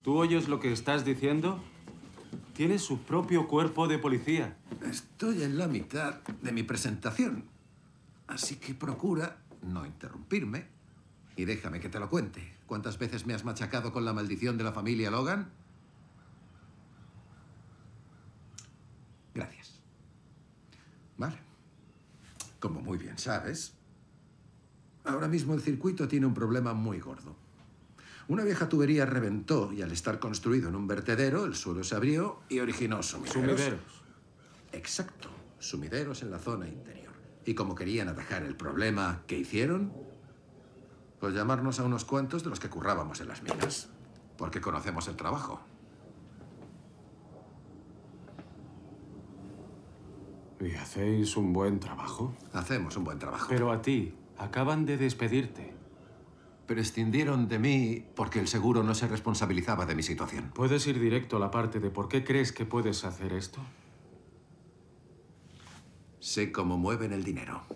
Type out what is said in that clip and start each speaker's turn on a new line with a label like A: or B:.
A: ¿Tú oyes lo que estás diciendo? Tiene su propio cuerpo de policía.
B: Estoy en la mitad de mi presentación. Así que procura no interrumpirme y déjame que te lo cuente. ¿Cuántas veces me has machacado con la maldición de la familia Logan? Gracias. Vale. Como muy bien sabes, ahora mismo el circuito tiene un problema muy gordo. Una vieja tubería reventó y al estar construido en un vertedero, el suelo se abrió y originó sumideros.
A: Sumideros.
B: Exacto. Sumideros en la zona interior. Y como querían atajar el problema, ¿qué hicieron? Pues llamarnos a unos cuantos de los que currábamos en las minas. Porque conocemos el trabajo.
A: ¿Y hacéis un buen trabajo?
B: Hacemos un buen trabajo.
A: Pero a ti, acaban de despedirte.
B: Prescindieron de mí porque el seguro no se responsabilizaba de mi situación.
A: ¿Puedes ir directo a la parte de por qué crees que puedes hacer esto?
B: Sé cómo mueven el dinero.